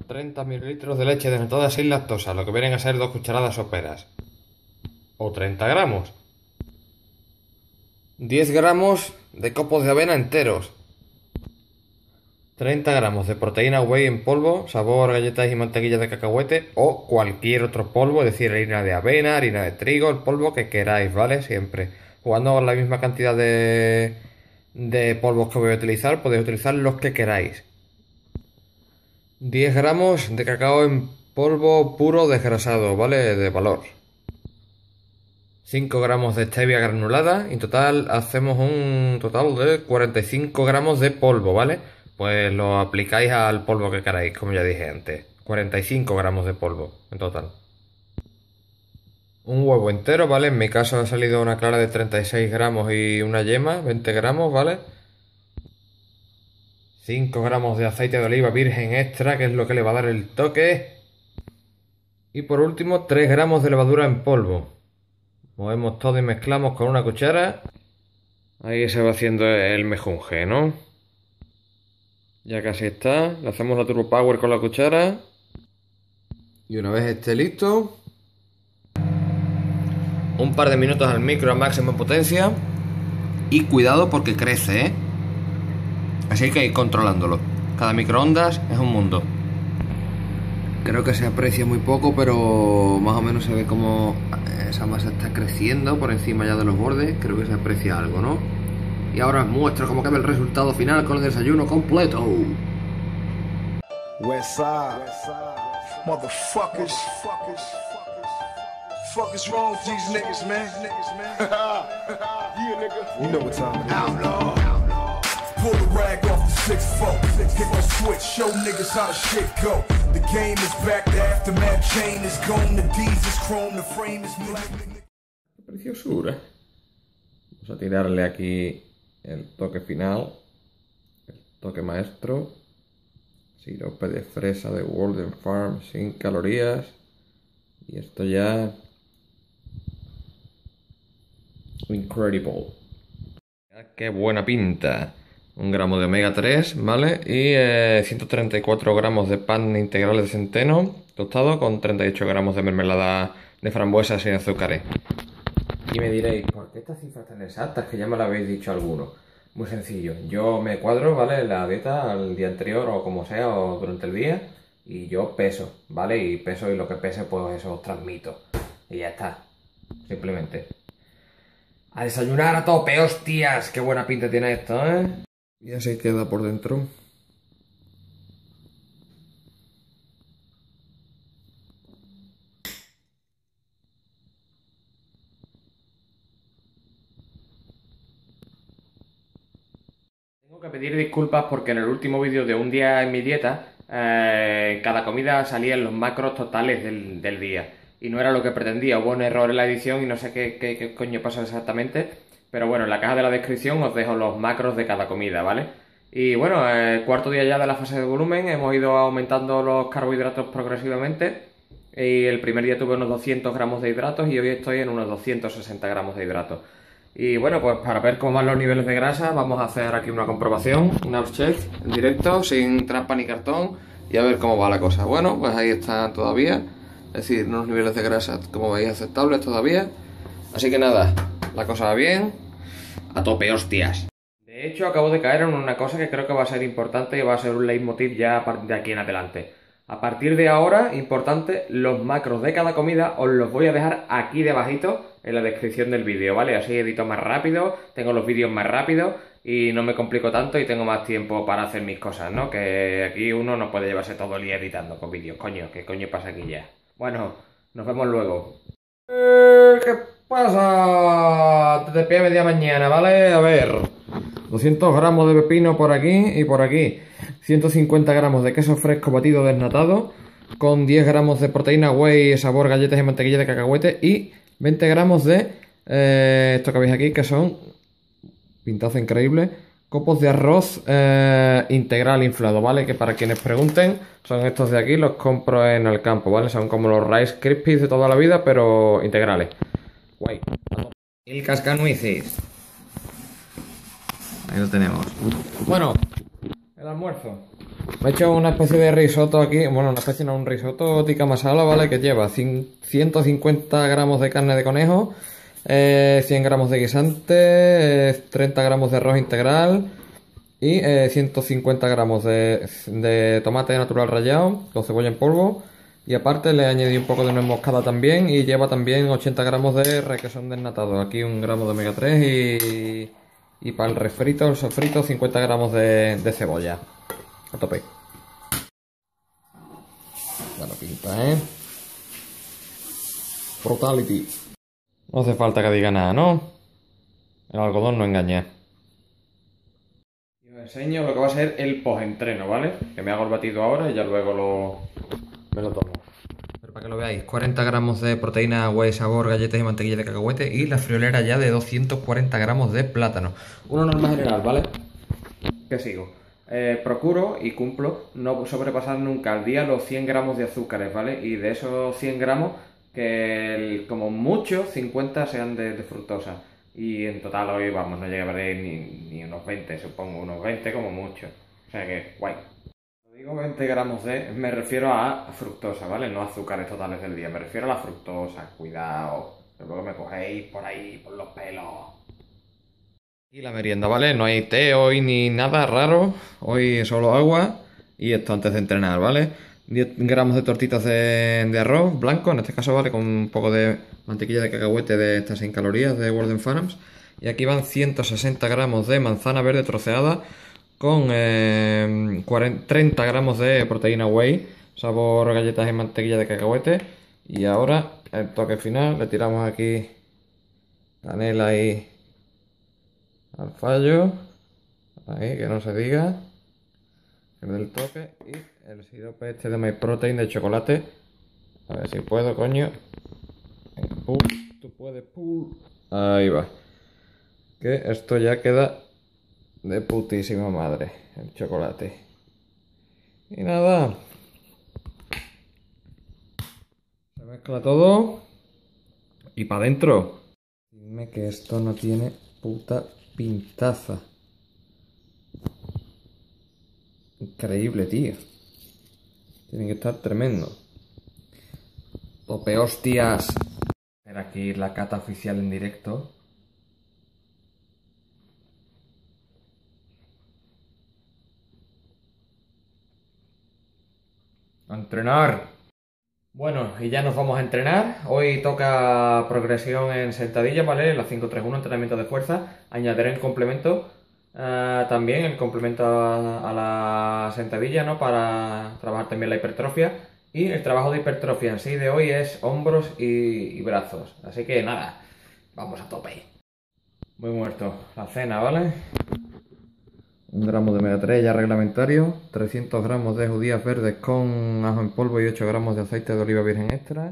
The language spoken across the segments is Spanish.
30 mililitros de leche desnatada sin lactosa, lo que vienen a ser 2 cucharadas soperas. O 30 gramos. 10 gramos de copos de avena enteros. 30 gramos de proteína whey en polvo, sabor galletas y mantequilla de cacahuete o cualquier otro polvo, es decir, harina de avena, harina de trigo, el polvo que queráis, ¿vale? Siempre. Jugando con la misma cantidad de polvos que voy a utilizar, podéis utilizar los que queráis. 10 gramos de cacao en polvo puro desgrasado, ¿vale? De valor. 5 gramos de stevia granulada. En total hacemos un total de 45 gramos de polvo, ¿vale? Pues lo aplicáis al polvo que queráis, como ya dije antes. 45 gramos de polvo en total. Un huevo entero, ¿vale? En mi caso ha salido una clara de 36 gramos y una yema, 20 gramos, ¿vale? 5 gramos de aceite de oliva virgen extra, que es lo que le va a dar el toque. Y por último, 3 gramos de levadura en polvo. Movemos todo y mezclamos con una cuchara. Ahí se va haciendo el mejunje, ¿no? Ya casi está. Le hacemos la Turbo Power con la cuchara. Y una vez esté listo, un par de minutos al micro a máxima potencia. Y cuidado porque crece, ¿eh? Así que hay que ir controlándolo. Cada microondas es un mundo. Creo que se aprecia muy poco, pero más o menos se ve como esa masa está creciendo por encima ya de los bordes. Creo que se aprecia algo, ¿no? Y ahora os muestro cómo queda el resultado final con el desayuno completo. Westside, motherfuckers. Fuck is wrong with these niggas, man? Yeah, nigga. You know what time it is. Outlaw. Pull the rag off the 6-4. Hit the switch, show niggas how the shit go. The game is back, the aftermath chain is gone. The D's is chrome, the frame is black. Preciosura. Vamos a tirarle aquí el toque final, el toque maestro. Sirope de fresa de Walden Farm sin calorías. Y esto ya... incredible. Qué buena pinta. 1 gramo de omega 3, ¿vale? Y 134 gramos de pan integral de centeno tostado con 38 gramos de mermelada de frambuesa sin azúcares. Y me diréis, ¿por qué estas cifras tan exactas? Que ya me lo habéis dicho algunos. Muy sencillo, yo me cuadro, ¿vale? La dieta al día anterior o como sea, o durante el día, y yo peso, ¿vale? Y peso y lo que pese, pues eso os transmito. Y ya está, simplemente. A desayunar a tope, hostias, qué buena pinta tiene esto, ¿eh? Y así queda por dentro. Tengo que pedir disculpas porque en el último vídeo de un día en mi dieta, cada comida salían los macros totales del día. Y no era lo que pretendía, hubo un error en la edición y no sé qué coño pasó exactamente. Pero bueno, en la caja de la descripción os dejo los macros de cada comida, ¿vale? Y bueno, cuarto día ya de la fase de volumen, hemos ido aumentando los carbohidratos progresivamente. Y el primer día tuve unos 200 gramos de hidratos y hoy estoy en unos 260 gramos de hidratos. Y bueno, pues para ver cómo van los niveles de grasa, vamos a hacer aquí una comprobación, un check en directo, sin trampa ni cartón, y a ver cómo va la cosa. Bueno, pues ahí están todavía, es decir, unos niveles de grasa, como veis, aceptables todavía. Así que nada, la cosa va bien, a tope, hostias. De hecho, acabo de caer en una cosa que creo que va a ser importante y va a ser un leitmotiv ya de aquí en adelante. A partir de ahora, importante, los macros de cada comida os los voy a dejar aquí debajito en la descripción del vídeo, ¿vale? Así edito más rápido, tengo los vídeos más rápido y no me complico tanto y tengo más tiempo para hacer mis cosas, ¿no? Que aquí uno no puede llevarse todo el día editando con vídeos, coño, ¿qué coño pasa aquí ya? Bueno, nos vemos luego. ¿Qué pasa? Te pie media mañana, ¿vale? A ver, 200 gramos de pepino por aquí y por aquí. 150 gramos de queso fresco batido desnatado, con 10 gramos de proteína whey, sabor galletas y mantequilla de cacahuete y 20 gramos de esto que veis aquí, que son, pintazo increíble, copos de arroz integral inflado, ¿vale? Que para quienes pregunten, son estos de aquí, los compro en el campo, ¿vale? Son como los Rice Krispies de toda la vida, pero integrales. Guay. El cascanueces. Ahí lo tenemos. Bueno, el almuerzo. Me he hecho una especie de risotto aquí, bueno, una especie no, un risotto tikka masala, ¿vale? Que lleva 150 gramos de carne de conejo, 100 gramos de guisante, 30 gramos de arroz integral y 150 gramos de tomate natural rallado con cebolla en polvo. Y aparte le añadí un poco de nuez moscada también y lleva también 80 gramos de requesón desnatado. Aquí 1 gramo de omega 3 y para el refrito, el sofrito, 50 gramos de cebolla. A tope. Buena pinta, ¿eh? Brutality. No hace falta que diga nada, ¿no? El algodón no engaña. Y os enseño lo que va a ser el post-entreno, ¿vale? Que me hago el batido ahora y ya luego me lo tomo. Pero para que lo veáis, 40 gramos de proteína, whey, sabor, galletas y mantequilla de cacahuete y la friolera ya de 240 gramos de plátano. Una norma general, ¿vale? ¿Qué sigo? Procuro y cumplo no sobrepasar nunca al día los 100 gramos de azúcares, ¿vale? Y de esos 100 gramos, que como mucho 50 sean de fructosa. Y en total hoy, vamos, no llegaré ni unos 20, supongo, unos 20 como mucho. O sea que, guay. Cuando digo 20 gramos me refiero a fructosa, ¿vale? No azúcares totales del día, me refiero a la fructosa, cuidado. Que luego me cogéis por ahí, por los pelos. Y la merienda, ¿vale? No hay té hoy ni nada raro. Hoy solo agua. Y esto antes de entrenar, ¿vale? 10 gramos de tortitas de arroz blanco, en este caso, ¿vale? Con un poco de mantequilla de cacahuete de estas sin calorías de Walden Farms. Y aquí van 160 gramos de manzana verde troceada con 30 gramos de proteína whey, sabor galletas y mantequilla de cacahuete. Y ahora, el toque final, le tiramos aquí canela y al fallo, ahí que no se diga, el del toque y el sirope este de My Protein de chocolate. A ver si puedo, coño. Venga, tú puedes, ahí va. Que esto ya queda de putísima madre, el chocolate. Y nada, se mezcla todo y para adentro. Dime que esto no tiene puta pintaza. Increíble, tío. Tiene que estar tremendo. Tope hostias. Ver aquí la cata oficial en directo. A entrenar. Bueno, y ya nos vamos a entrenar. Hoy toca progresión en sentadilla, ¿vale? La 5-3-1, entrenamiento de fuerza. Añadiré en complemento también el complemento a la sentadilla, ¿no? Para trabajar también la hipertrofia. Y el trabajo de hipertrofia en sí de hoy es hombros y brazos. Así que nada, vamos a tope. Muy muerto. La cena, ¿vale? 1 gramo de omega 3 ya reglamentario, 300 gramos de judías verdes con ajo en polvo y 8 gramos de aceite de oliva virgen extra,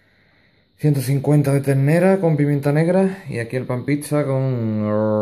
150 de ternera con pimienta negra y aquí el pan pizza con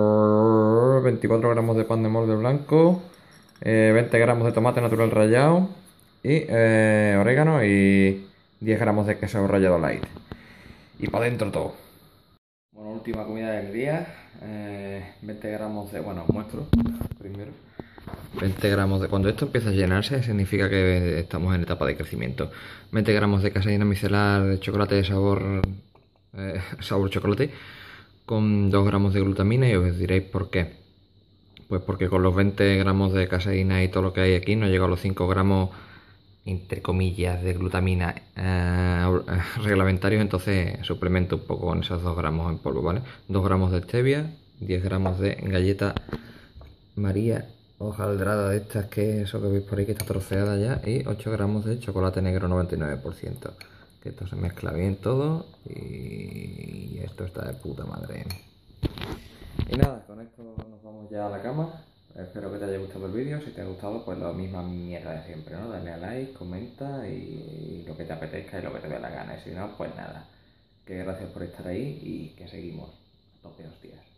24 gramos de pan de molde blanco, 20 gramos de tomate natural rallado y orégano y 10 gramos de queso rallado light. Y para adentro todo. Bueno, última comida del día, 20 gramos de, bueno, muestro primero. 20 gramos de, cuando esto empieza a llenarse significa que estamos en etapa de crecimiento. 20 gramos de caseína micelar de chocolate de sabor, sabor chocolate, con 2 gramos de glutamina y os diréis por qué. Pues porque con los 20 gramos de caseína y todo lo que hay aquí no llega a los 5 gramos entre comillas de glutamina reglamentarios, entonces suplemento un poco con esos 2 gramos en polvo, ¿vale? 2 gramos de stevia, 10 gramos de galleta María hojaldrada de estas, que eso que veis por ahí que está troceada ya, y 8 gramos de chocolate negro 99%, que esto se mezcla bien todo y esto está de puta madre. Y nada, con esto nos vamos ya a la cama. Espero que te haya gustado el vídeo. Si te ha gustado, pues la misma mierda de siempre, ¿no? Dale a like, comenta y lo que te apetezca y lo que te dé la gana. Y si no, pues nada. Que gracias por estar ahí y que seguimos. A tope, hostias.